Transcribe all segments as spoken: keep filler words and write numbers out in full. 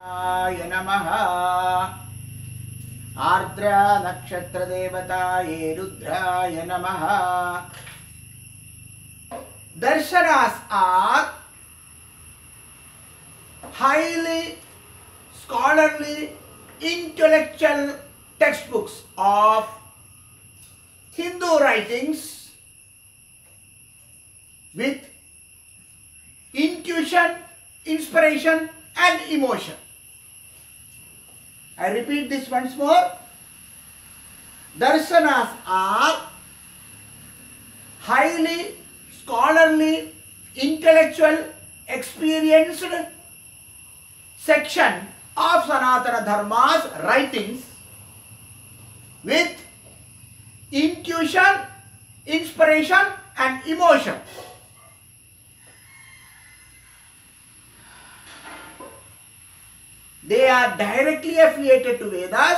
आय नमः। आर्द्रा नक्षत्र देवताये रुद्राय नमः। Darshanas are highly scholarly intellectual textbooks of Hindu writings with intuition, inspiration and emotion. I repeat this once more. Darshanas are highly scholarly, intellectual, experienced section of Sanatana Dharma's writings with intuition, inspiration and emotion. They are directly affiliated to Vedas.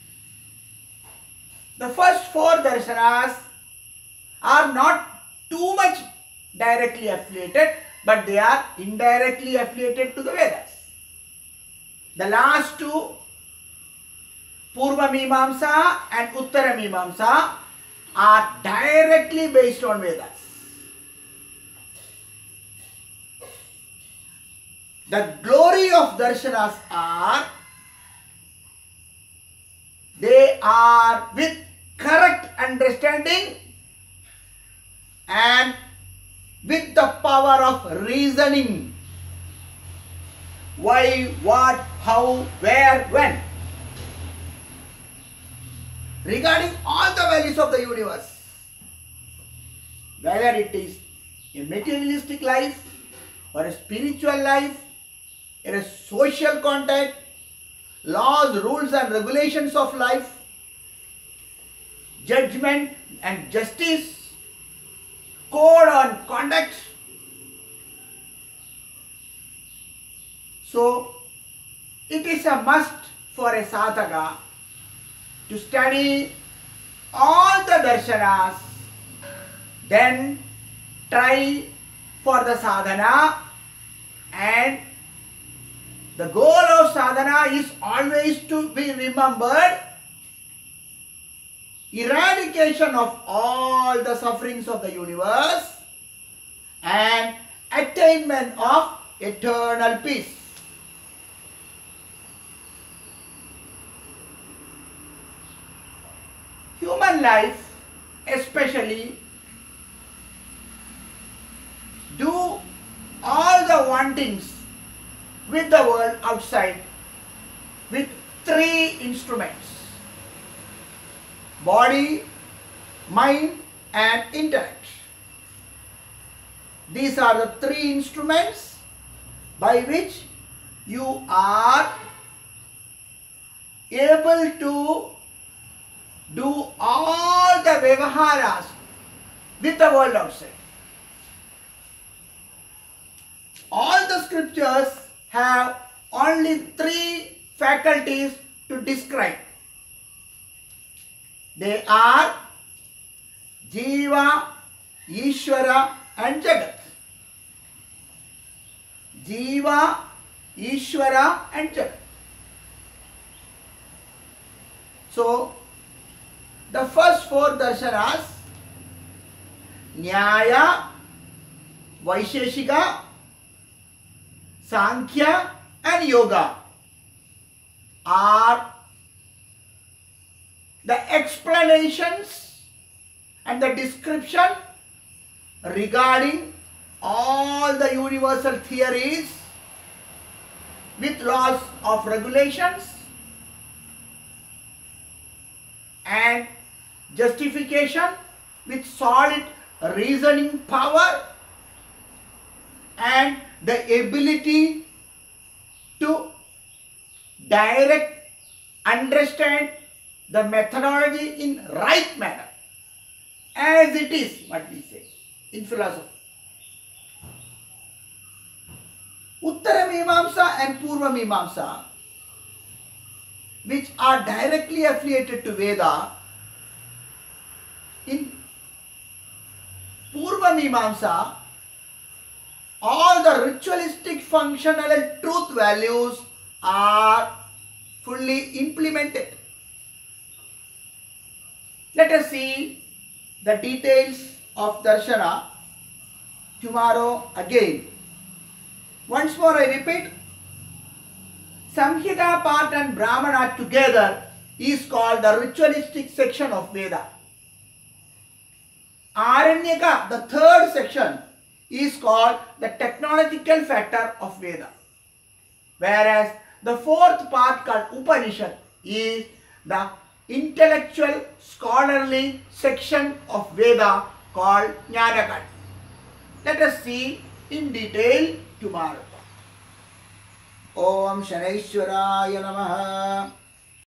The first four darshanas are not too much directly affiliated, but they are indirectly affiliated to the Vedas. The last two, Purva Mimamsa and Uttara Mimamsa, are directly based on Vedas. The glory of darshanas are, they are with correct understanding and with the power of reasoning. Why, what, how, where, when. Regarding all the values of the universe, whether it is a materialistic life or a spiritual life, in a social context, laws, rules and regulations of life, judgment and justice, code on conduct. So, it is a must for a sadhaka to study all the darshanas, then try for the sadhana, and the goal of sadhana is always to be remembered, eradication of all the sufferings of the universe and attainment of eternal peace. Human life especially do all the wantings with the world outside with three instruments: body, mind and intellect. These are the three instruments by which you are able to do all the vyavaharas with the world outside. All the scriptures have only three faculties to describe. They are Jiva, Ishvara and Jagat. Jiva, Ishvara and Jagat. So, the first four darshanas, Nyaya, Vaisheshika, Sankhya and Yoga, are the explanations and the description regarding all the universal theories with laws of regulations and justification with solid reasoning power and the ability to direct, understand the methodology in right manner, as it is what we say in philosophy. Uttara Mimamsa and Purva Mimamsa, which are directly affiliated to Veda, in Purva Mimamsa, all the ritualistic functional truth values are fully implemented. Let us see the details of Darshana tomorrow again. Once more I repeat, Samhita part and Brahmana together is called the ritualistic section of Veda. Aranyaka, the third section, is called the technological factor of Veda. Whereas the fourth part called Upanishad is the intellectual scholarly section of Veda called Jnanakand. Let us see in detail tomorrow. Om Shanaishwaraya Namaha.